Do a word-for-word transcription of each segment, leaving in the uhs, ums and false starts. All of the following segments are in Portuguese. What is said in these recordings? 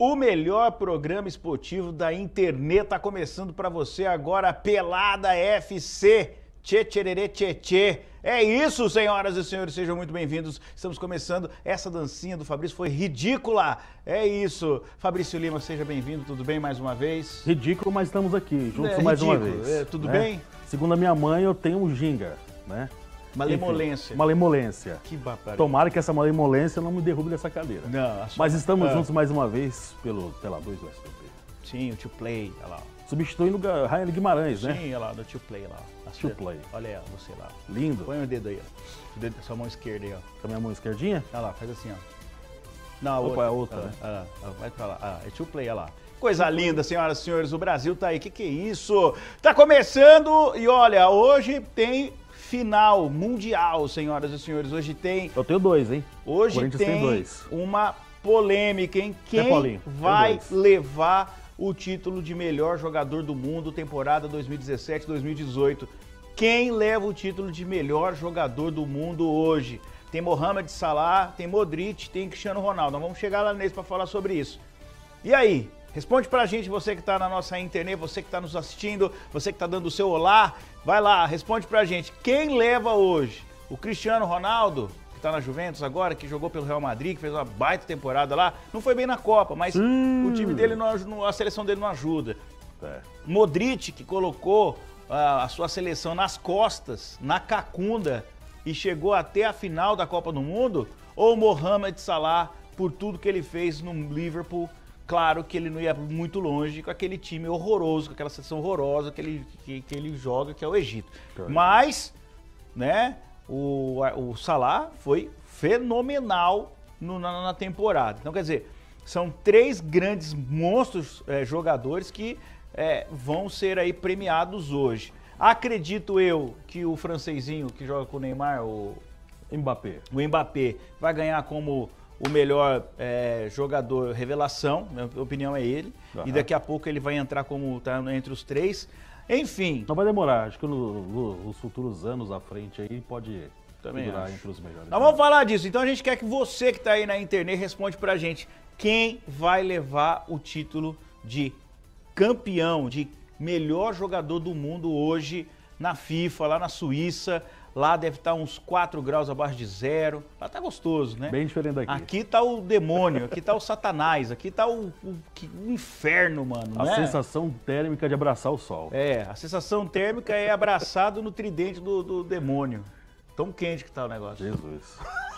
O melhor programa esportivo da internet tá começando para você agora, Pelada F C. Tchê, tchererê, tchê, tchê. É isso, senhoras e senhores, sejam muito bem-vindos. Estamos começando. Essa dancinha do Fabrício foi ridícula. É isso. Fabrício Lima, seja bem-vindo. Tudo bem mais uma vez? Ridículo, mas estamos aqui, juntos É, mais ridículo. uma vez. É, tudo né? bem? Segundo a minha mãe, eu tenho um ginga, né? Malemolência. Enfim, malemolência. Que barbaridade. Tomara que essa malemolência não me derrube dessa cadeira. Não, a sua- Mas estamos Ah. juntos mais uma vez pelo pela dois do S B T. Sim, o Tio Play, olha lá. Substituindo o Raiane Guimarães, né? Sim, olha lá, do Tio Play lá. Tio Play. Olha aí, ó, você lá. Lindo. Põe o dedo aí, ó. O dedo, sua mão esquerda aí, ó. Com a minha mão esquerdinha? Olha lá, faz assim, ó. Não, a Opa, outra. é a outra, Ah, né? ah, ah, vai pra lá. Ah, é Tio Play, olha lá. Coisa linda, senhoras e senhores, o Brasil tá aí. Que que é isso? Tá começando e olha, hoje tem final mundial, senhoras e senhores. Hoje tem, Eu tenho dois, hein? hoje Corinthians tem, tem dois. uma polêmica, hein? Quem Paulinho? Tem vai dois. levar o título de melhor jogador do mundo, temporada dois mil e dezessete, dois mil e dezoito? Quem leva o título de melhor jogador do mundo hoje? Tem Mohamed Salah, tem Modric, tem Cristiano Ronaldo. Nós vamos chegar lá nesse para falar sobre isso. E aí? Responde pra gente, você que tá na nossa internet, você que tá nos assistindo, você que tá dando o seu olá, vai lá, responde pra gente. Quem leva hoje? O Cristiano Ronaldo, que tá na Juventus agora, que jogou pelo Real Madrid, que fez uma baita temporada lá, não foi bem na Copa, mas Hum. o time dele, não, aj- a seleção dele não ajuda. É. Modric, que colocou ah, a sua seleção nas costas, na cacunda, e chegou até a final da Copa do Mundo? Ou Mohamed Salah, por tudo que ele fez no Liverpool? Claro que ele não ia muito longe com aquele time horroroso, com aquela seleção horrorosa que ele, que, que ele joga, que é o Egito. Correto. Mas, né, o, o Salah foi fenomenal no- na, na temporada. Então, quer dizer, são três grandes monstros eh, jogadores que eh, vão ser aí premiados hoje. Acredito eu que o francesinho que joga com o Neymar, o, Mbappé. o Mbappé, vai ganhar como o melhor eh, jogador revelação, minha opinião é ele. Aham. E daqui a pouco ele vai entrar como tá entre os três. Enfim, Não vai demorar, acho que no- no- nos futuros anos à frente aí pode Também figurar acho. entre os melhores. nós vamos falar disso. Então a gente quer que você que está aí na internet responde pra gente quem vai levar o título de campeão, de melhor jogador do mundo hoje na FIFA, lá na Suíça. Lá deve estar uns quatro graus abaixo de zero. Lá tá gostoso, né? Bem diferente daqui. Aqui tá o demônio, aqui tá o satanás, aqui tá o, o- que- o inferno, mano, A né? sensação térmica de abraçar o sol. É, a sensação térmica é abraçado no tridente do, do demônio. Tão quente que tá o negócio. Jesus.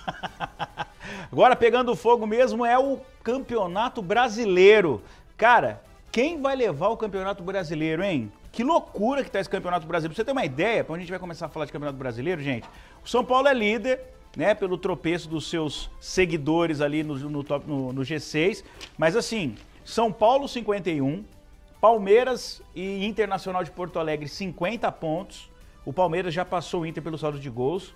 Agora pegando fogo mesmo é o Campeonato Brasileiro. Cara, quem vai levar o Campeonato Brasileiro, hein? Que loucura que tá esse Campeonato Brasileiro. Pra você ter uma ideia, pra onde a gente vai começar a falar de Campeonato Brasileiro, gente, o São Paulo é líder, né, pelo tropeço dos seus seguidores ali no, no, top, no, no G seis, mas assim, São Paulo cinquenta e um, Palmeiras e Internacional de Porto Alegre cinquenta pontos, o Palmeiras já passou o Inter pelo saldo de gols,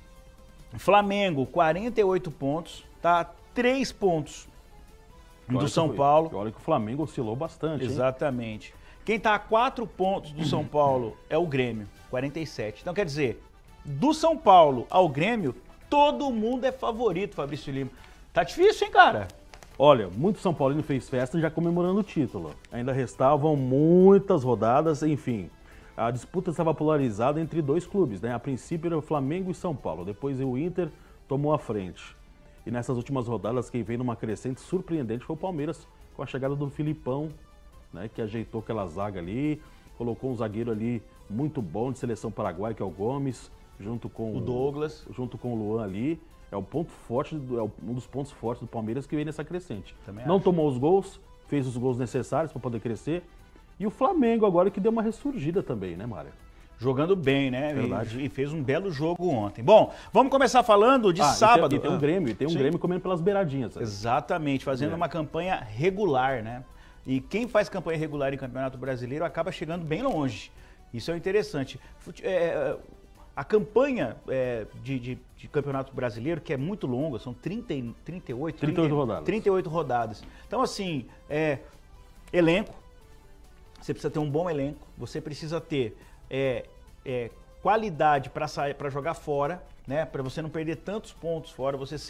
Flamengo quarenta e oito pontos, tá três pontos do Olha São que- Paulo. Olha que o Flamengo oscilou bastante, hein? Exatamente. Quem tá a quatro pontos do São Paulo é o Grêmio, quarenta e sete. Então quer dizer, do São Paulo ao Grêmio, todo mundo é favorito, Fabrício Lima. Tá difícil, hein, cara? Olha, muito São Paulino fez festa já comemorando o título. Ainda restavam muitas rodadas, enfim. A disputa estava polarizada entre dois clubes, né? A princípio era o Flamengo e São Paulo, depois o Inter tomou a frente. E nessas últimas rodadas, quem veio numa crescente surpreendente foi o Palmeiras, com a chegada do Filipão, né? Que ajeitou aquela zaga ali, colocou um zagueiro ali muito bom de seleção paraguaia, que é o Gomes, junto com O Douglas. junto com o Luan ali. É o ponto forte, do- é um dos pontos fortes do Palmeiras que vem nessa crescente. Também Não acho. tomou os gols, fez os gols necessários para poder crescer. E o Flamengo agora que deu uma ressurgida também, né, Mário? Jogando bem, né? Verdade. E, e fez um belo jogo ontem. Bom, vamos começar falando de Ah, e tem- sábado. E tem, um Ah, Grêmio, e tem um sim. Grêmio comendo pelas beiradinhas. sabe? Exatamente, fazendo É. uma campanha regular, né? E quem faz campanha regular em Campeonato Brasileiro acaba chegando bem longe. Isso é interessante. Fute- é, a campanha é, de, de- de Campeonato Brasileiro, que é muito longa, são trinta, e- trinta e oito, trinta e oito rodadas. trinta e oito rodadas. Então, assim, é, elenco, você precisa ter um bom elenco, você precisa ter é, é, qualidade para sair, para jogar fora, né? Para você não perder tantos pontos fora, você ser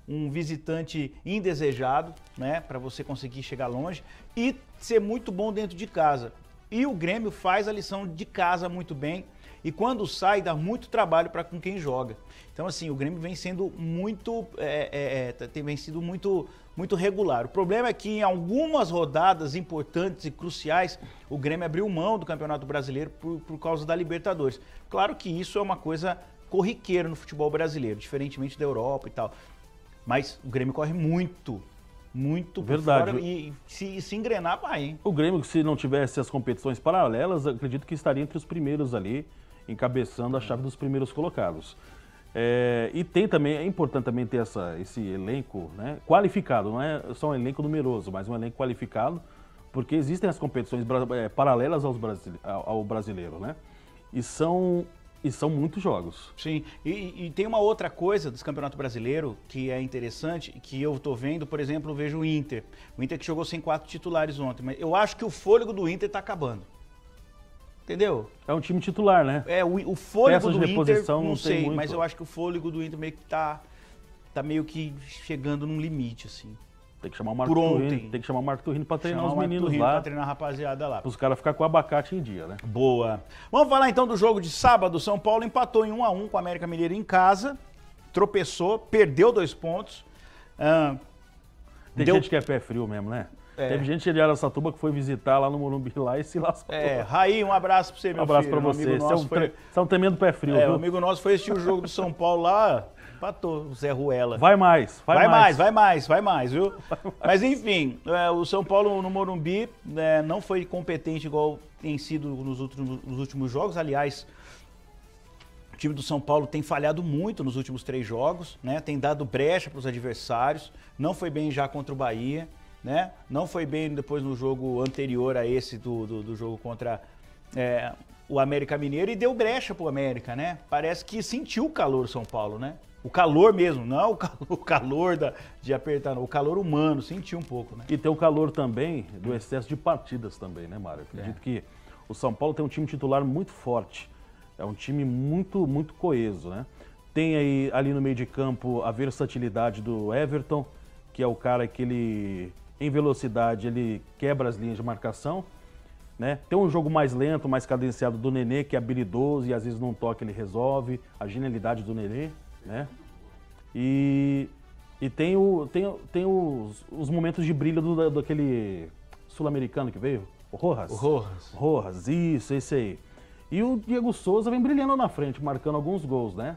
um visitante indesejado, né, para você conseguir chegar longe e ser muito bom dentro de casa. E o Grêmio faz a lição de casa muito bem e quando sai dá muito trabalho para com quem joga. Então assim, o Grêmio vem sendo muito, é, é, tem vem sido muito, muito regular. O problema é que em algumas rodadas importantes e cruciais o Grêmio abriu mão do Campeonato Brasileiro por, por causa da Libertadores. Claro que isso é uma coisa corriqueira no futebol brasileiro, diferentemente da Europa e tal. Mas o Grêmio corre muito, muito por Verdade. fora e se, se engrenar vai, hein? O Grêmio, se não tivesse as competições paralelas, acredito que estaria entre os primeiros ali, encabeçando a chave dos primeiros colocados. É, e tem também, é importante também ter essa, esse elenco, né, qualificado, não é só um elenco numeroso, mas um elenco qualificado, porque existem as competições é, paralelas aos brasile, ao, ao brasileiro, né? E são... E são muitos jogos. Sim, e, e tem uma outra coisa desse Campeonato Brasileiro que é interessante, que eu tô vendo, por exemplo, eu vejo o Inter. O Inter que jogou sem quatro titulares ontem, mas eu acho que o fôlego do Inter tá acabando. Entendeu? É um time titular, né? É, o, o fôlego Peças do de Inter, reposição não não tem sei, muito. mas eu acho que o fôlego do Inter meio que tá, tá meio que chegando num limite, assim. Tem que chamar o Marco Por ontem. Turrini, tem que chamar o Marco Turrini pra treinar Chamar os o Marco meninos Turrini lá, pra treinar a rapaziada lá. para os caras ficarem com o abacate em dia, né? Boa. Vamos falar então do jogo de sábado. São Paulo empatou em um a um com o América Mineiro em casa, tropeçou, perdeu dois pontos. Ah, Tem deu... gente que é pé frio mesmo, né? É. Teve gente de Araçatuba que foi visitar lá no Morumbi lá e se lascou. É, Raí, um abraço pra você, meu Um abraço filho. pra Um você. amigo Você é nosso um, foi... tre- você é um tremendo pé frio, É, viu? um amigo nosso foi assistir o jogo do São Paulo lá, empatou o Zé Ruela. Vai mais, vai, Vai mais. mais, vai mais, vai mais, viu? Mas enfim, é, o São Paulo no Morumbi né, não foi competente igual tem sido nos últimos, nos últimos jogos. Aliás, o time do São Paulo tem falhado muito nos últimos três jogos, né? Tem dado brecha para os adversários, não foi bem já contra o Bahia, né? Não foi bem depois no jogo anterior a esse do, do, do jogo contra é, o América Mineiro e deu brecha pro América, né? Parece que sentiu o calor o São Paulo, né? O calor mesmo, não o calor, o calor da, de apertar, não, o calor humano, sentiu um pouco, né? E tem o calor também do excesso de partidas também, né, Mário? Acredito É. que o São Paulo tem um time titular muito forte. É um time muito, muito coeso, né? Tem aí ali no meio de campo a versatilidade do Everton, que é o cara que ele, em velocidade, ele quebra as linhas de marcação, né? Tem um jogo mais lento, mais cadenciado do Nenê, que é habilidoso e às vezes num toque ele resolve. A genialidade do Nenê, né? E, e tem, o, tem, tem os, os momentos de brilho do, daquele sul-americano que veio, o Rojas. O Rojas. Rojas, isso, esse aí. E o Diego Souza vem brilhando na frente, marcando alguns gols, né?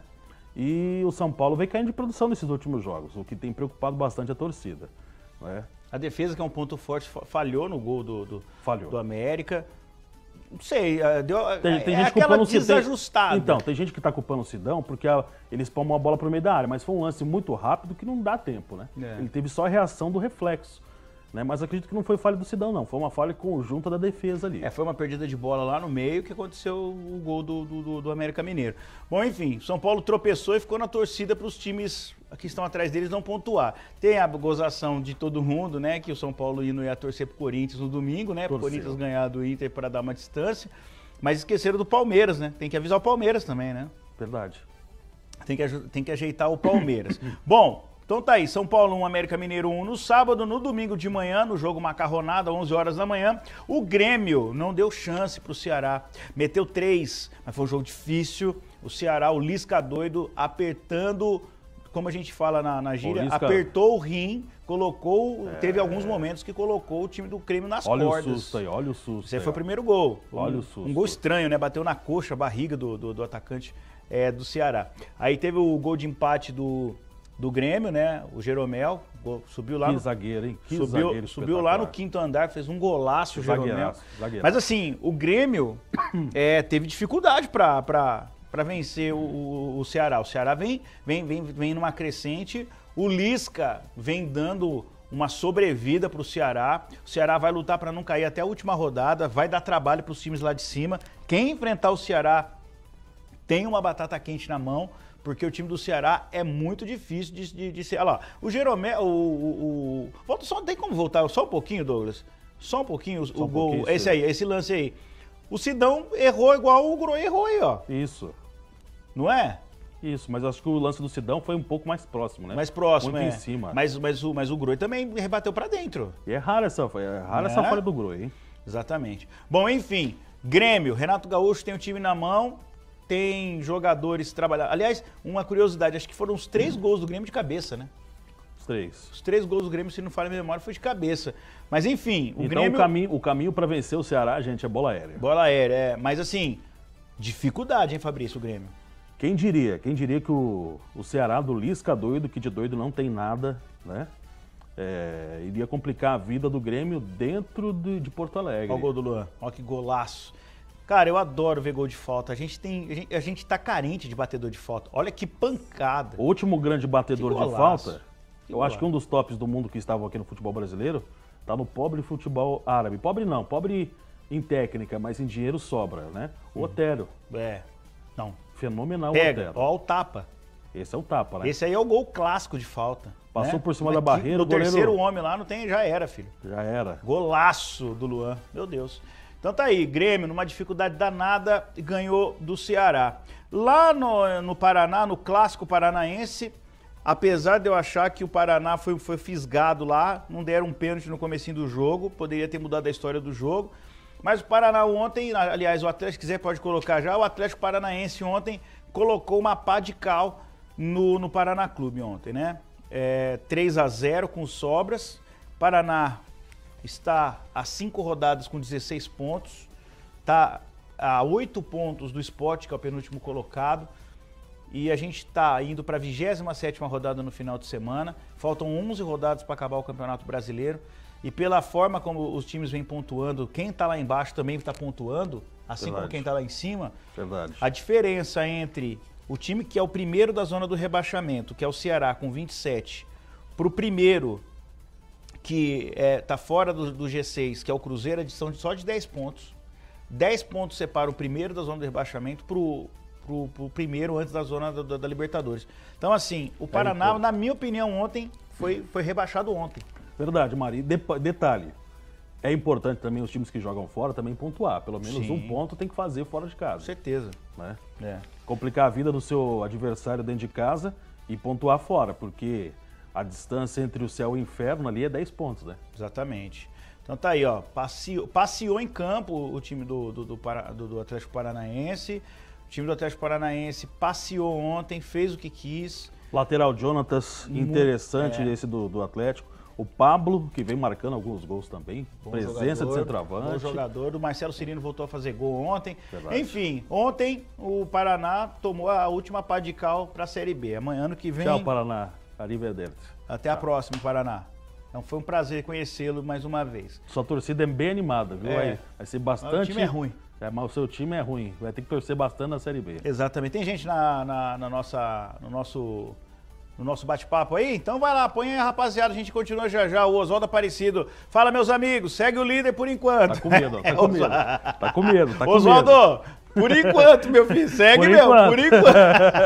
E o São Paulo vem caindo de produção nesses últimos jogos, o que tem preocupado bastante a torcida, né? A defesa, que é um ponto forte, falhou no gol do, do, Falhou. do América. Não sei, é, deu, Tem, tem é gente aquela culpando o Sidão. desajustada. Então, tem gente que tá culpando o Sidão porque a, eles palmam a bola pro meio da área, mas foi um lance muito rápido que não dá tempo, né? É. Ele teve só a reação do reflexo, né? Mas acredito que não foi falha do Sidão, não. Foi uma falha conjunta da defesa ali. É, foi uma perdida de bola lá no meio que aconteceu o gol do, do, do América Mineiro. Bom, enfim, São Paulo tropeçou e ficou na torcida para os times que estão atrás deles não pontuar. Tem a gozação de todo mundo, né? Que o São Paulo indo ia torcer pro Corinthians no domingo, né? Pro Torceu. Corinthians ganhar do Inter para dar uma distância. Mas esqueceram do Palmeiras, né? Tem que avisar o Palmeiras também, né? Verdade. Tem que, aju- tem que ajeitar o Palmeiras. Bom, então tá aí, São Paulo um, América Mineiro um no sábado, no domingo de manhã, no jogo macarronado, onze horas da manhã, o Grêmio não deu chance pro Ceará, meteu três, mas foi um jogo difícil, o Ceará, o Lisca doido, apertando, como a gente fala na, na gíria, Lisca- apertou o rim, colocou, teve alguns momentos que colocou o time do Grêmio nas Olha cordas. o susto aí, olha o susto. Esse aí aí, foi o ó. primeiro gol. Olha um, o susto. Um gol estranho, né? Bateu na coxa, barriga do, do, do atacante é, do Ceará. Aí teve o gol de empate do, do Grêmio, né? O Jeromel, gol- subiu lá Que no, zagueiro, hein? Que subiu, zagueiro subiu lá no espetacular. quinto andar, fez um golaço o Jeromel. Zagueiraço, zagueiraço. Mas assim, o Grêmio é, teve dificuldade pra, pra, pra vencer o, o, o Ceará. O Ceará vem, vem, vem, vem numa crescente, o Lisca vem dando uma sobrevida para o Ceará. O Ceará vai lutar para não cair até a última rodada, vai dar trabalho para os times lá de cima. Quem enfrentar o Ceará tem uma batata quente na mão, porque o time do Ceará é muito difícil de, de, de ser. Olha lá, o Jeromel, o, o, o... Volta só, tem como voltar só um pouquinho, Douglas? Só um pouquinho o, Só um o gol, pouquinho, esse sim. aí, esse lance aí. O Sidão errou igual o Groi errou aí, ó. Isso. Não é? Isso, mas acho que o lance do Sidão foi um pouco mais próximo, né? Mais próximo, Muito é. em cima. Mas, mas, o, mas o Groi também rebateu pra dentro. E é rara essa, é rara Né? essa falha do Groi, hein? Exatamente. Bom, enfim, Grêmio, Renato Gaúcho tem o time na mão, tem jogadores trabalhando. Aliás, uma curiosidade, acho que foram os três gols do Grêmio de cabeça, né? Os três. Os três gols do Grêmio, se não falha a minha memória, foi de cabeça. Mas enfim, o então Grêmio... o caminho, o caminho para vencer o Ceará, gente, é bola aérea. Bola aérea, é. Mas assim, dificuldade, hein, Fabrício, o Grêmio? Quem diria? Quem diria que o, o Ceará do Lisca doido, que de doido não tem nada, né? É, iria complicar a vida do Grêmio dentro de, de Porto Alegre. Olha o gol do Luan, olha que golaço. Cara, eu adoro ver gol de falta. A gente tem, a gente, a gente tá carente de batedor de falta. Olha que pancada. O último grande batedor Que de golaço. falta, Que eu golaço. acho que um dos tops do mundo que estavam aqui no futebol brasileiro, tá no pobre futebol árabe. Pobre não, pobre em técnica, mas em dinheiro sobra, né? O Otero. É, não. Fenomenal o Pega, Otero. ó o tapa. Esse é o tapa, né? Esse aí é o gol clássico de falta. Passou né? por cima Mas da que- barreira, Do o goleiro- terceiro homem lá, não tem, já era, filho. Já era. Golaço do Luan, meu Deus. Então tá aí, Grêmio, numa dificuldade danada, ganhou do Ceará. Lá no, no Paraná, no clássico paranaense, apesar de eu achar que o Paraná foi, foi fisgado lá, não deram um pênalti no comecinho do jogo, poderia ter mudado a história do jogo. Mas o Paraná ontem, aliás, o Atlético, se quiser pode colocar já, o Atlético Paranaense ontem colocou uma pá de cal no, no Paraná Clube ontem, né? É, três a zero com sobras. Paraná está a cinco rodadas com dezesseis pontos, está a oito pontos do Sport, que é o penúltimo colocado, e a gente está indo para a vigésima sétima rodada no final de semana. Faltam onze rodadas para acabar o Campeonato Brasileiro, e pela forma como os times vêm pontuando, quem está lá embaixo também está pontuando, assim Verdade. como quem está lá em cima. Verdade. A diferença entre o time que é o primeiro da zona do rebaixamento, que é o Ceará, com vinte e sete, para o primeiro, que está fora do, do G seis, que é o Cruzeiro, são só de dez pontos. dez pontos separa o primeiro da zona do rebaixamento para o pro, pro primeiro antes da zona da, da- da Libertadores. Então, assim, o Paraná, então. na minha opinião, ontem, foi, foi rebaixado ontem. Verdade, Mari. Depa- detalhe, é importante também os times que jogam fora também pontuar. Pelo menos Sim. um ponto tem que fazer fora de Com casa. certeza. Né? É. Complicar a vida do seu adversário dentro de casa e pontuar fora, porque a distância entre o céu e o inferno ali é dez pontos, né? Exatamente. Então tá aí, ó. Passeou, passeou em campo o time do, do, do, Para- do- do Atlético Paranaense. O time do Atlético Paranaense passeou ontem, fez o que quis. Lateral Jonatas, Muito, interessante é. esse do, do Atlético. O Pablo, que vem marcando alguns gols também. Bom Presença jogador, de centroavante. Bom jogador. O Marcelo Cirino voltou a fazer gol ontem. Verdade. Enfim, ontem o Paraná tomou a última pá de cal para a Série B. Amanhã, ano que vem. Tchau, Paraná. Arrivederci. Até a próxima, Paraná. Então foi um prazer conhecê-lo mais uma vez. Sua torcida é bem animada, viu? É. Vai, vai ser Mas bastante. o time é ruim. É, mas o seu time é ruim. Vai ter que torcer bastante na Série B. Exatamente. Tem gente na, na, na nossa, no nosso, no nosso bate-papo aí? Então vai lá, põe aí, rapaziada. A gente continua já já. O Oswaldo Aparecido. Fala, meus amigos. Segue o líder por enquanto. Tá com medo, ó, tá É, com medo. Oswaldo. Tá com medo, tá com medo. Oswaldo, por enquanto, meu filho. Segue Por mesmo, enquanto. por enquanto.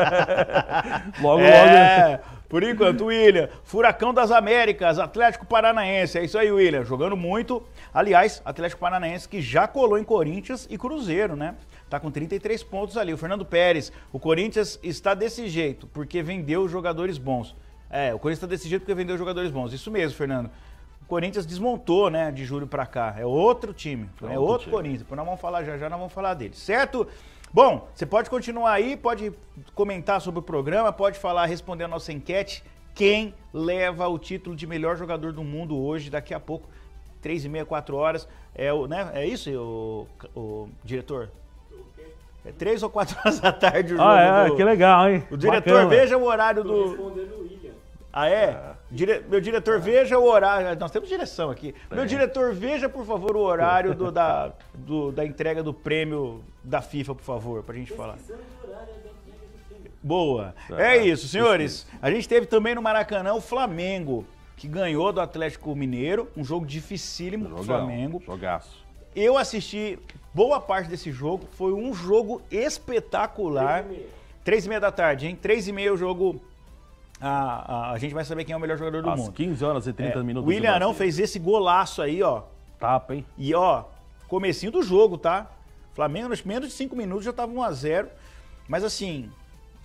Logo, É, por enquanto, William. Furacão das Américas, Atlético Paranaense. É isso aí, William. Jogando muito. Aliás, Atlético Paranaense que já colou em Corinthians e Cruzeiro, né? Tá com trinta e três pontos ali. O Fernando Pérez, o Corinthians está desse jeito, porque vendeu jogadores bons. É, o Corinthians está desse jeito porque vendeu jogadores bons. Isso mesmo, Fernando. O Corinthians desmontou, né, de julho pra cá. É outro time. É outro outro time. Corinthians. Depois nós vamos falar já já, nós vamos falar dele. Certo? Bom, você pode continuar aí, pode comentar sobre o programa, pode falar, responder a nossa enquete. Quem leva o título de melhor jogador do mundo hoje, daqui a pouco, três e meia, quatro horas. É, o, né? É isso, o, o diretor? É três ou quatro horas da tarde o jogo. Ah, é, do- que legal, hein? O diretor, Bacana. veja o horário do... Respondendo o William. Ah, é? Dire- Meu diretor, veja o horário. Nós temos direção aqui. Meu É. diretor, veja, por favor, o horário do- da, do- da entrega do prêmio da FIFA, por favor, pra gente falar. Pesquisando o horário da entrega do prêmio. Boa. Tá, É isso, senhores. A gente teve também no Maracanã o Flamengo, que ganhou do Atlético Mineiro. Um jogo dificílimo pro Jogão, Flamengo. Jogaço. Eu assisti boa parte desse jogo. Foi um jogo espetacular. Três e meia. Três e meia da tarde, hein? Três e meia o jogo. A, a, a gente vai saber quem é o melhor jogador do Às mundo. quinze horas e trinta É, minutos. o de William Arão Brasília. fez esse golaço aí, ó. Tapa, hein? E ó, comecinho do jogo, tá? Flamengo, nos menos de cinco minutos já tava um a zero. Mas assim,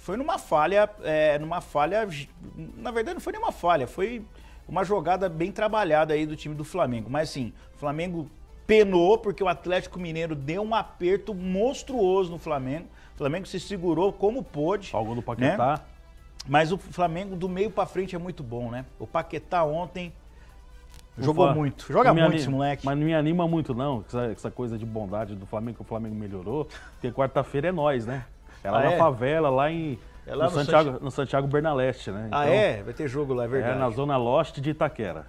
foi numa falha, é, numa falha, na verdade não foi nenhuma falha, foi uma jogada bem trabalhada aí do time do Flamengo. Mas assim, o Flamengo penou porque o Atlético Mineiro deu um aperto monstruoso no Flamengo. O Flamengo se segurou como pôde. O gol do Paquetá. Né? Mas o Flamengo do meio pra frente é muito bom, né? O Paquetá ontem jogou Ufa, muito. Joga não me muito anima- esse moleque. Mas não me anima muito não, essa, essa coisa de bondade do Flamengo, que o Flamengo melhorou. Porque quarta-feira é nós, né? É lá Ah, na é? favela, lá em É lá no, no Santiago, Santi- no Santiago Bernaleste, né? Ah, Então, é? Vai ter jogo lá, é verdade. É na zona leste de Itaquera.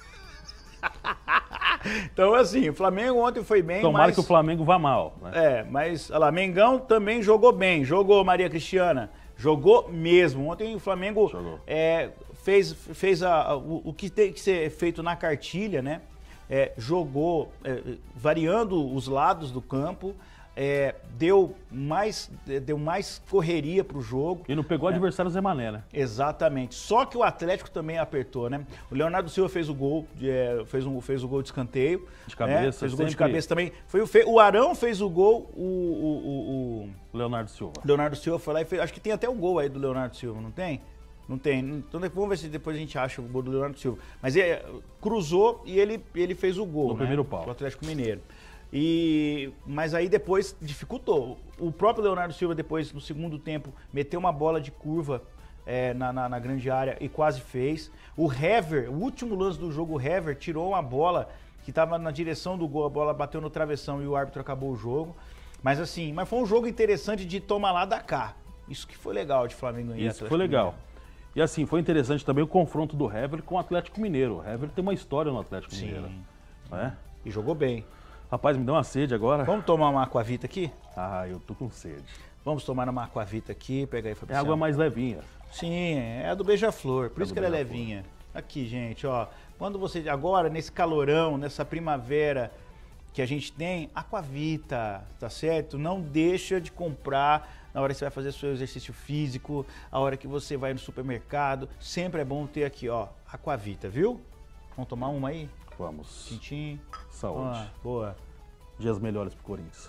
Então, assim, o Flamengo ontem foi bem, Tomara mas... que o Flamengo vá mal, né? É, mas, olha lá, Mengão também jogou bem. Jogou, Maria Cristiana. Jogou mesmo. Ontem o Flamengo Jogou. é, fez, fez a, a- o, o que tem que ser feito na cartilha, né? É, jogou é, variando os lados do campo, é, deu, mais, deu mais correria pro jogo. E não pegou o adversário Zé Mané, né? Exatamente. Só que o Atlético também apertou, né? O Leonardo Silva fez o gol, de, é, fez, um, fez o gol de escanteio. De cabeça, né? Fez o gol de sempre- cabeça também. Foi o, fe- o Arão fez o gol, o, o- o- o Leonardo Silva. Leonardo Silva foi lá e fez. Acho que tem até o gol aí do Leonardo Silva, não tem? Não tem. Então vamos ver se depois a gente acha o gol do Leonardo Silva. Mas ele cruzou e ele, ele fez o gol. No né? primeiro pau. Do Atlético Mineiro. E, mas aí depois dificultou. O próprio Leonardo Silva, depois, no segundo tempo, meteu uma bola de curva é, na, na, na grande área e quase fez. O Hever, o último lance do jogo, o Hever tirou uma bola que estava na direção do gol, a bola bateu no travessão e o árbitro acabou o jogo. Mas assim, mas foi um jogo interessante de tomar lá da cá. Isso que foi legal de Flamengo e Isso Atlético foi legal. Mineiro. E assim, foi interessante também o confronto do Hever com o Atlético Mineiro. O Hever tem uma história no Atlético Sim. Mineiro. Né? E jogou bem. Rapaz, me deu uma sede agora. Vamos tomar uma aquavita aqui? Ah, eu tô com sede. Vamos tomar uma aquavita aqui, pega aí, É Fabriciano. água mais levinha. Sim, é a do beija-flor, por É isso do que ela é beija-flor. levinha. Aqui, gente, ó. Quando você, agora, nesse calorão, nessa primavera que a gente tem, aquavita, tá certo? Não deixa de comprar na hora que você vai fazer seu exercício físico, a hora que você vai no supermercado. Sempre é bom ter aqui, ó, aquavita, viu? Vamos tomar uma aí? Vamos. Tintim. Saúde. Ó, boa. Dias melhores pro Corinthians.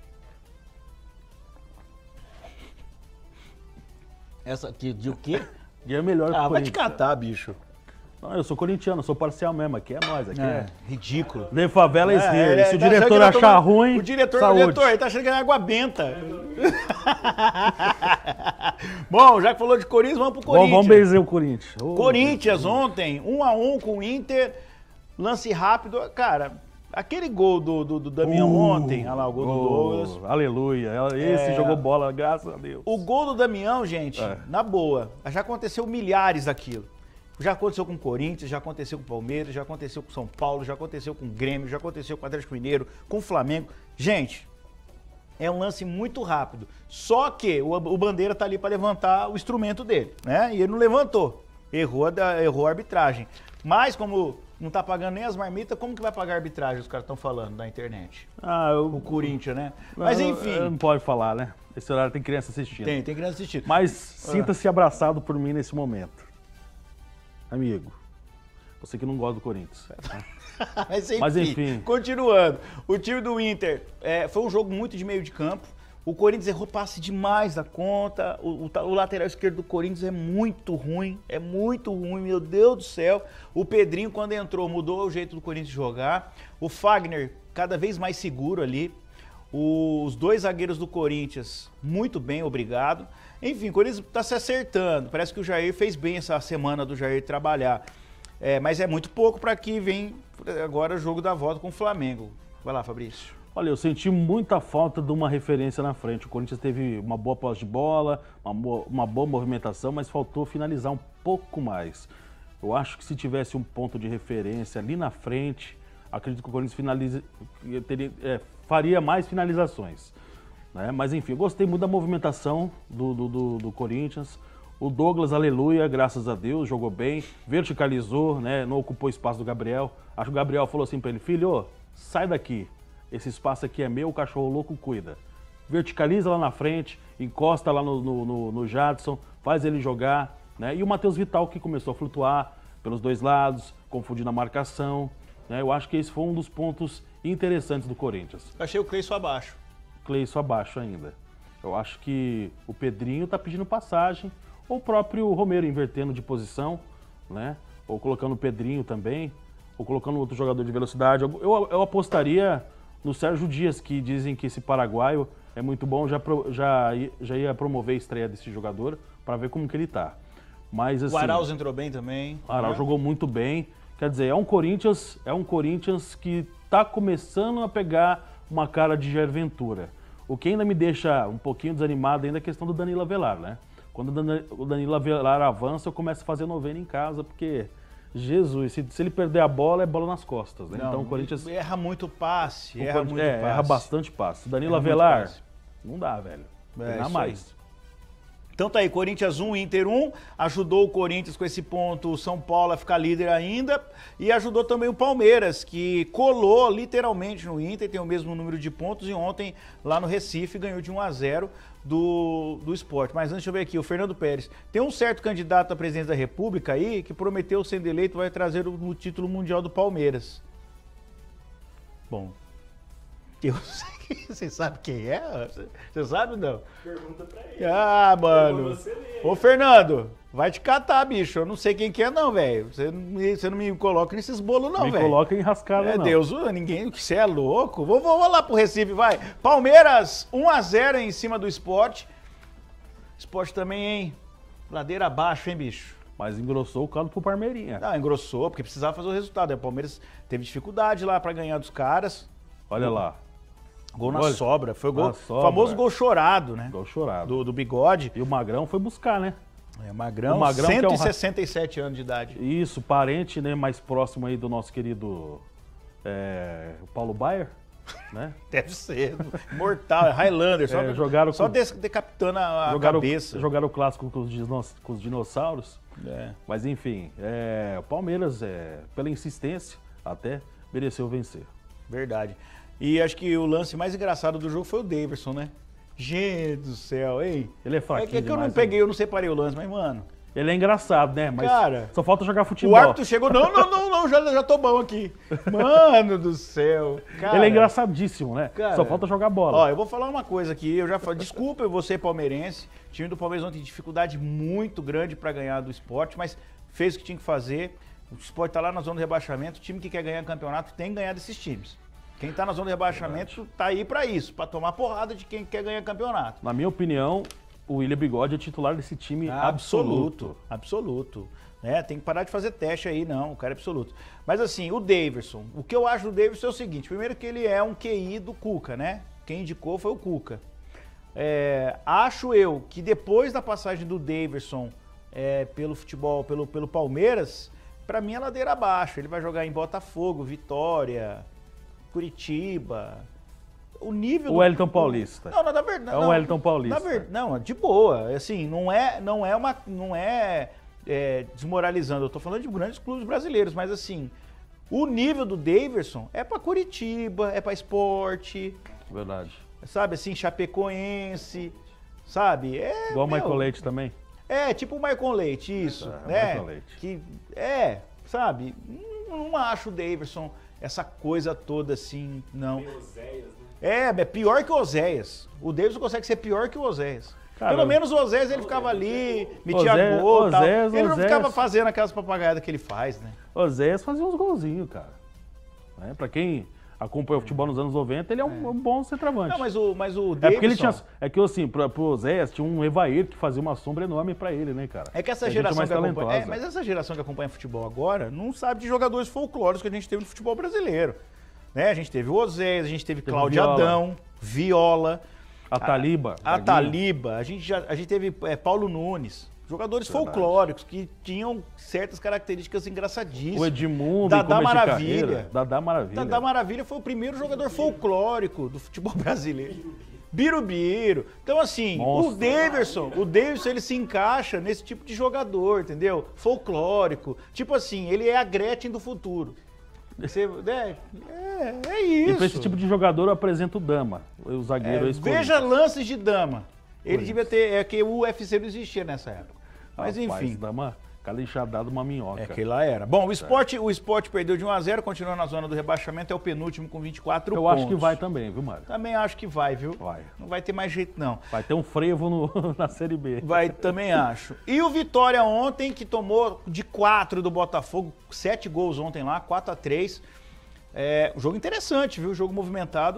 Essa aqui, de o quê? Dia melhor pro Ah, vai te Corinthians. catar, bicho. Não, eu sou corintiano, sou parcial mesmo. Aqui é nós, aqui é. É, ridículo. De favela é É, esquerda. ele Se o tá achando diretor que vai achar tomar- ruim, O diretor, o saúde. diretor, ele tá achando que é água benta. Bom, já que falou de Corinthians, vamos pro Vamos, Corinthians. vamos benzer o Corinthians. Ô, Corinthians ontem, um a um com o Inter, lance rápido. Cara, aquele gol do, do, do Damião Uh, ontem, olha lá o gol do Douglas. Aleluia. Esse É. jogou bola, graças a Deus. O gol do Damião, gente, É. na boa, já aconteceu milhares daquilo. Já aconteceu com o Corinthians, já aconteceu com o Palmeiras, já aconteceu com o São Paulo, já aconteceu com o Grêmio, já aconteceu com o Atlético Mineiro, com o Flamengo. Gente, é um lance muito rápido. Só que o, o Bandeira tá ali para levantar o instrumento dele, né? E ele não levantou. Errou a, da- errou a arbitragem. Mas como não tá pagando nem as marmitas, como que vai pagar a arbitragem, os caras estão falando na internet? Ah, eu, O Corinthians, né? Mas não, enfim, Não pode falar, né? Esse horário tem criança assistindo. tem, tem criança assistindo. Mas sinta-se abraçado por mim nesse momento. Amigo, você que não gosta do Corinthians. Mas enfim, Mas, enfim. continuando. O time do Inter é, foi um jogo muito de meio de campo. O Corinthians errou passe demais da conta. O, o, o lateral esquerdo do Corinthians é muito ruim. É muito ruim, meu Deus do céu. O Pedrinho, quando entrou, mudou o jeito do Corinthians jogar. O Fagner, cada vez mais seguro ali. Os dois zagueiros do Corinthians, muito bem, obrigado. Enfim, o Corinthians está se acertando. Parece que o Jair fez bem essa semana do Jair trabalhar. É, mas é muito pouco para que vem agora o jogo da volta com o Flamengo. Vai lá, Fabrício. Olha, eu senti muita falta de uma referência na frente. O Corinthians teve uma boa posse de bola, uma boa, uma boa movimentação, mas faltou finalizar um pouco mais. Eu acho que se tivesse um ponto de referência ali na frente, acredito que o Corinthians finaliza, teria, é, faria mais finalizações. Né? Mas enfim, eu gostei muito da movimentação do, do, do, do Corinthians. O Douglas, aleluia, graças a Deus, jogou bem, verticalizou, né? Não ocupou espaço do Gabriel. Acho que o Gabriel falou assim pra ele, filho, ô, sai daqui, esse espaço aqui é meu, o cachorro louco cuida. Verticaliza lá na frente, encosta lá no, no, no, no Jadson, faz ele jogar. Né? E o Matheus Vital que começou a flutuar pelos dois lados, confundindo a marcação. Né? Eu acho que esse foi um dos pontos interessantes do Corinthians. Eu achei o Cleison abaixo. Cleison abaixo ainda. Eu acho que o Pedrinho tá pedindo passagem, ou o próprio Romero invertendo de posição, né? Ou colocando o Pedrinho também, ou colocando outro jogador de velocidade. Eu, eu, eu apostaria no Sérgio Dias, que dizem que esse paraguaio é muito bom, já, pro, já, já ia promover a estreia desse jogador para ver como que ele tá. Mas, assim, O Arauz entrou bem também. o Arauz né? jogou muito bem. Quer dizer, é um Corinthians, é um Corinthians que tá começando a pegar uma cara de Jair Ventura. O que ainda me deixa um pouquinho desanimado ainda é a questão do Danilo Avelar, né? Quando o Danilo Avelar avança, eu começo a fazer novena em casa, porque, Jesus, se, se ele perder a bola, é bola nas costas, né? Não, Então o Corinthians... erra muito passe, o erra Corinthians- muito é, passe. erra bastante passe. O Danilo Erra muito Avelar, passe. não dá, velho. É, Não dá isso mais. Então tá aí, Corinthians um, Inter um, ajudou o Corinthians com esse ponto, o São Paulo a ficar líder ainda, e ajudou também o Palmeiras, que colou literalmente no Inter, tem o mesmo número de pontos, e ontem lá no Recife ganhou de um a zero do, do Sport. Mas antes, deixa eu ver aqui, o Fernando Pérez, tem um certo candidato à presidência da República aí, que prometeu, sendo eleito, vai trazer o, o título mundial do Palmeiras. Bom, eu sei que você sabe quem é? Você sabe ou não? Pergunta pra ele. Ah, mano. você ler. Ô, Fernando, vai te catar, bicho. Eu não sei quem que é, não, velho. Você, não me- você não me coloca nesses bolos, não, Me velho. coloca em rascada, É não. Deus, uh, ninguém, que você é louco. Vou, vou, vou lá pro Recife, vai. Palmeiras, um a zero em cima do Sport. Sport também, hein? Ladeira abaixo, hein, bicho? Mas engrossou o caldo pro Parmeirinha. Não, engrossou, porque precisava fazer o resultado. Aí o Palmeiras teve dificuldade lá pra ganhar dos caras. Olha lá, Gol na Olha, sobra. Foi o gol, na sobra. famoso gol chorado, né? gol chorado. Do, do bigode. E o Magrão foi buscar, né? É, Magrão, O Magrão, que é um cento e sessenta e sete anos de idade. Isso, parente, né, mais próximo aí do nosso querido é, o Paulo Baier, né? Deve ser. Mortal, é Highlander. Só, É, jogaram só com- des- decapitando a, a jogaram, cabeça. jogaram o clássico com os, dinos- com os dinossauros. É. Mas enfim, é, o Palmeiras, é, pela insistência, até mereceu vencer. Verdade. E acho que o lance mais engraçado do jogo foi o Daverson, né? Gente do céu, hein? Ele é É fraquinho que, é que eu não demais, peguei, eu não separei o lance, mas, mano. Ele é engraçado, né? Mas Cara, só falta jogar O futebol. árbitro chegou, não, não, não, não, já, já tô bom aqui. Mano do céu. Cara, Ele é engraçadíssimo, né? Cara, Só falta jogar bola. Ó, eu vou falar uma coisa aqui, eu já falei, desculpa eu vou ser palmeirense, o time do Palmeiras ontem tem dificuldade muito grande pra ganhar do Sport, mas fez o que tinha que fazer, o Sport tá lá na zona do rebaixamento, o time que quer ganhar campeonato tem que ganhar desses times. Quem tá na zona do rebaixamento tá aí pra isso, pra tomar porrada de quem quer ganhar campeonato. Na minha opinião, o William Bigode é titular desse time absoluto. Absoluto. Né? Tem que parar de fazer teste aí, não. O cara é absoluto. Mas assim, o Daverson. O que eu acho do Daverson é o seguinte. Primeiro que ele é um Q I do Cuca, né? Quem indicou foi o Cuca. É, acho eu que depois da passagem do Daverson é, pelo futebol, pelo, pelo Palmeiras, pra mim é ladeira abaixo. Ele vai jogar em Botafogo, Vitória, Curitiba... O nível O do- Wellington Paulista. Não, não, na verdade. É o não, Wellington Paulista. Na verdade, não, de boa. Assim, não é, não é uma, não é, é, desmoralizando. Eu tô falando de grandes clubes brasileiros, mas assim, o nível do Daverson é pra Curitiba, é pra Sport, Verdade. sabe assim, Chapecoense, sabe? É, Igual o meu, Michael Leite também. É, tipo o Michael Leite, isso, É, o né? Michael Leite. Que é, sabe? Não, não acho o Daverson essa coisa toda assim, não. Tem Oséias, né? É, é pior que o Oséias. O Davidson consegue ser pior que o Oséias. Cara, Pelo menos o Oséias ele ficava ali, metia Oséias- gol e tal. Oséias- Ele não Oséias- ficava fazendo aquelas papagaiadas que ele faz, né? O Zéias fazia uns golzinhos, cara. Né? Pra quem acompanha o futebol nos anos noventa, ele é um, um bom centroavante. Não, mas o, mas o É Davidson... porque ele tinha. É que assim, pro, pro Zéias tinha um Evair que fazia uma sombra enorme pra ele, né, cara? É que essa A gente geração mais que acompanha... talentosa. É, mas essa geração que acompanha futebol agora não sabe de jogadores folclóricos que a gente teve no futebol brasileiro. Né? A gente teve o Oséias, a gente teve, Teve Cláudio Viola. Adão, Viola, A Taliba. a Zaguinho. Taliba, a gente, já, a gente teve é, Paulo Nunes. Jogadores Verdade. folclóricos que tinham certas características engraçadíssimas. O Edmundo, Dadá em começo de Maravilha. carreira. Dadá Maravilha. Dadá Maravilha foi o primeiro jogador folclórico do futebol brasileiro. Birubiru. Então, assim, Monstro. o Daverson, o Daverson, ele se encaixa nesse tipo de jogador, entendeu? Folclórico. Tipo assim, ele é a Gretchen do futuro. Você, né? É, é isso. E pra esse tipo de jogador eu apresento o Dama, o zagueiro É, ex veja lances de dama. Ele Corinthians. devia ter. É que o U F C não existia nessa época. Mas Rapaz, enfim. Dama, Cada enxadada uma minhoca. É, que lá era. Bom, o Sport, o Sport perdeu de um a zero, continua na zona do rebaixamento, é o penúltimo com vinte e quatro Eu pontos. acho que vai também, viu, Mário? Também acho que vai, viu? Vai. Não vai ter mais jeito, não. Vai ter um frevo no- na Série B. Vai, também acho. E o Vitória ontem, que tomou de quatro do Botafogo, sete gols ontem lá, quatro a três. É, um jogo interessante, viu? Jogo movimentado.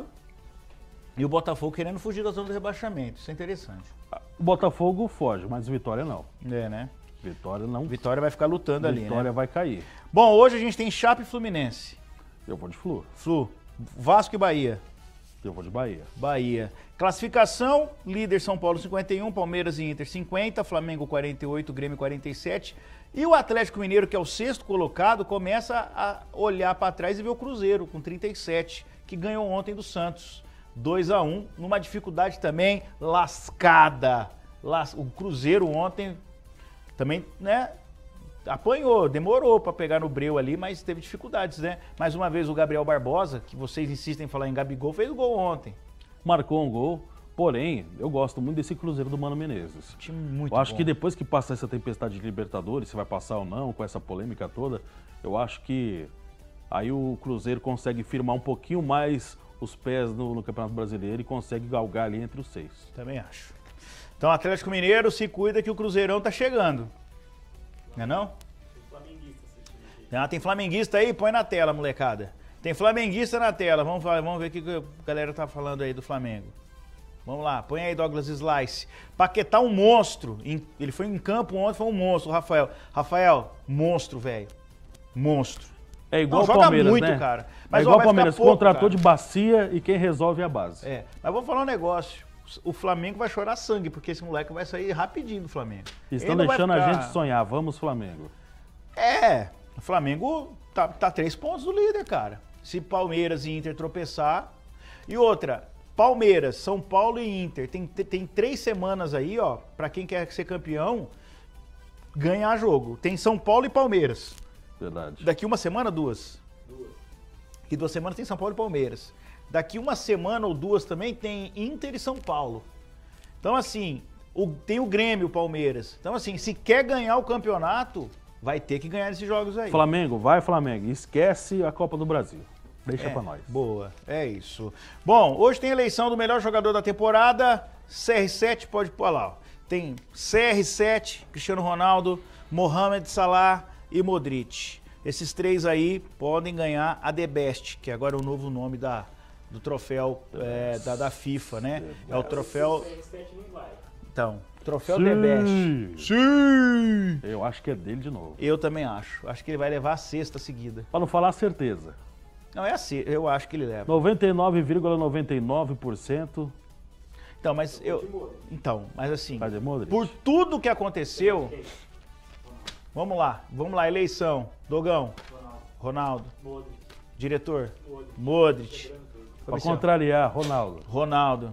E o Botafogo querendo fugir da zona do rebaixamento. Isso é interessante. O Botafogo foge, mas o Vitória não. É, né? Vitória não. Vitória vai ficar lutando ali, Vitória né? vai cair. Bom, hoje a gente tem Chape e Fluminense. Eu vou de Flu. Flu, Vasco e Bahia. Eu vou de Bahia. Bahia. Classificação, líder São Paulo cinquenta e um, Palmeiras e Inter cinquenta, Flamengo quarenta e oito, Grêmio quarenta e sete. E o Atlético Mineiro, que é o sexto colocado, começa a olhar para trás e ver o Cruzeiro com trinta e sete, que ganhou ontem do Santos. dois a um, numa dificuldade também lascada. Las- O Cruzeiro ontem também, né, apanhou, demorou para pegar no breu ali, mas teve dificuldades, né? Mais uma vez o Gabriel Barbosa, que vocês insistem em falar em Gabigol, fez o gol ontem. Marcou um gol, porém, eu gosto muito desse Cruzeiro do Mano Menezes. Time muito eu acho bom. que depois que passar essa tempestade de Libertadores, se vai passar ou não, com essa polêmica toda, eu acho que aí o Cruzeiro consegue firmar um pouquinho mais os pés no, no Campeonato Brasileiro e consegue galgar ali entre os seis. Também acho. Então, Atlético Mineiro, se cuida que o Cruzeirão tá chegando. Não é não? Tem flamenguista assistindo aqui. Ah, tem flamenguista aí? Põe na tela, molecada. Tem flamenguista na tela. Vamos, falar- vamos ver o que que a galera tá falando aí do Flamengo. Vamos lá, põe aí Douglas Slice. Paquetá um monstro. Em- Ele foi em campo ontem, foi um monstro, o Rafael. Rafael, monstro, velho. Monstro. É igual Não, o joga Palmeiras, muito, né? cara. Mas Mas, é ó, igual vai o Palmeiras, ficar pouco, contratou cara. de bacia e quem resolve é a base. É, mas vou falar um negócio. O Flamengo vai chorar sangue, porque esse moleque vai sair rapidinho do Flamengo. Estão Ele não vai deixando a ficar- gente sonhar. Vamos, Flamengo. É, o Flamengo tá, tá três pontos do líder, cara. Se Palmeiras e Inter tropeçar. E outra, Palmeiras, São Paulo e Inter. Tem, tem três semanas aí, ó, pra quem quer ser campeão, ganhar jogo. Tem São Paulo e Palmeiras. Verdade. Daqui uma semana, duas. Duas. Daqui duas semanas tem São Paulo e Palmeiras. Daqui uma semana ou duas também tem Inter e São Paulo. Então, assim, o- tem o Grêmio, o Palmeiras. Então, assim, se quer ganhar o campeonato, vai ter que ganhar esses jogos aí. Flamengo, vai Flamengo. Esquece a Copa do Brasil. Deixa É, pra nós. Boa, é isso. Bom, hoje tem eleição do melhor jogador da temporada. C R sete pode pôr lá. Ó. Tem C R sete, Cristiano Ronaldo, Mohamed Salah e Modric. Esses três aí podem ganhar a The Best, que agora é o novo nome da, do troféu é, da, da FIFA, né? É o troféu. O C R sete não vai. Então, troféu Sim. The Best. Sim! Eu acho que é dele de novo. Eu também acho. Acho que ele vai levar a sexta seguida. Pra não falar a certeza. Não, é a sexta. Eu acho que ele leva. noventa e nove vírgula noventa e nove por cento Então, mas Eu vou eu. de Modric. Então, mas assim. vai de Modric. Por tudo que aconteceu, Quem? vamos lá, vamos lá, eleição. Dogão, Ronaldo. Ronaldo, Modric. diretor, Modric. Modric, Quebrando tudo. Pra Comissão. contrariar, Ronaldo. Ronaldo.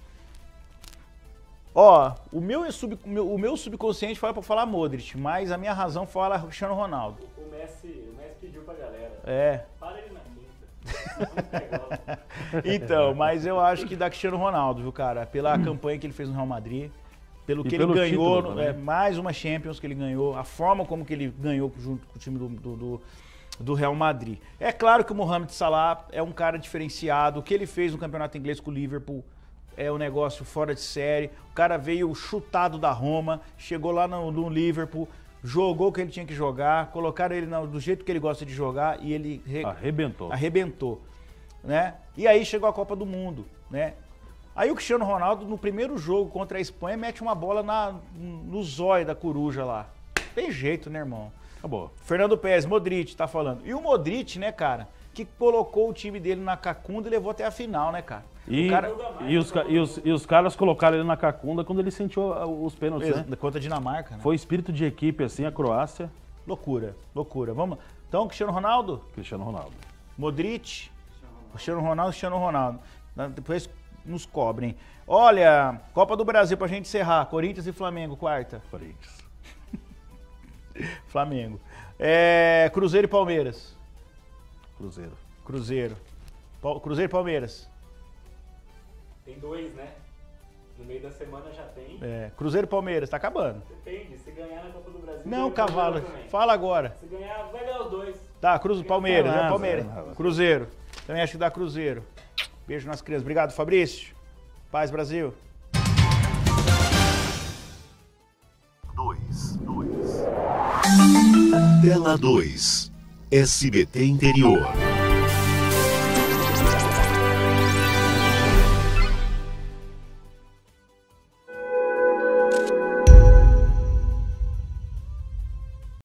Ó, o meu, sub, o meu- o meu subconsciente fala pra falar Modric, mas a minha razão fala Cristiano Ronaldo. O Messi, o Messi pediu pra galera. É, Para ele na quinta. Vamos pegar. então, mas eu acho que dá Cristiano Ronaldo, viu, cara? Pela campanha que ele fez no Real Madrid, pelo E que pelo ele ganhou, título é, também. mais uma Champions que ele ganhou, a forma como que ele ganhou junto com o time do, do, do- do Real Madrid. É claro que o Mohamed Salah é um cara diferenciado, o que ele fez no campeonato inglês com o Liverpool é um negócio fora de série. O cara veio chutado da Roma, chegou lá no, no Liverpool, jogou o que ele tinha que jogar, colocaram ele no- do jeito que ele gosta de jogar e ele re- Arrebentou. arrebentou, né? E aí chegou a Copa do Mundo, né? Aí o Cristiano Ronaldo, no primeiro jogo contra a Espanha, mete uma bola na, no zóio da coruja lá. Tem jeito, né, irmão? Acabou. Fernando Pérez, Modric, tá falando. E o Modric, né, cara, que colocou o time dele na cacunda e levou até a final, né, cara? E, O cara, e, os, ca- e, os, e os caras colocaram ele na cacunda quando ele sentiu ah, os pênaltis, né? contra a Dinamarca, né? Foi espírito de equipe, assim, a Croácia, Loucura, loucura. Vamos. Então, Cristiano Ronaldo, Cristiano Ronaldo. Modric, Cristiano Ronaldo, Cristiano Ronaldo. Né, depois nos cobrem. Olha, Copa do Brasil pra gente encerrar. Corinthians e Flamengo, quarta. Corinthians. Flamengo. É, Cruzeiro e Palmeiras. Cruzeiro. Cruzeiro. Pal- Cruzeiro e Palmeiras. Tem dois, né? No meio da semana já tem. É, Cruzeiro e Palmeiras, tá acabando. Depende, se ganhar na Copa do Brasil... Não, ganha o cavalo, Cruzeiro também. fala agora. Se ganhar, vai ganhar os dois. Tá, Cruz, Palmeiras, Vai lá, é Palmeiras. vai lá. Cruzeiro. Também acho que dá Cruzeiro. Beijo nas crianças. Obrigado, Fabrício. Paz, Brasil. dois, dois. Tela dois. S B T Interior.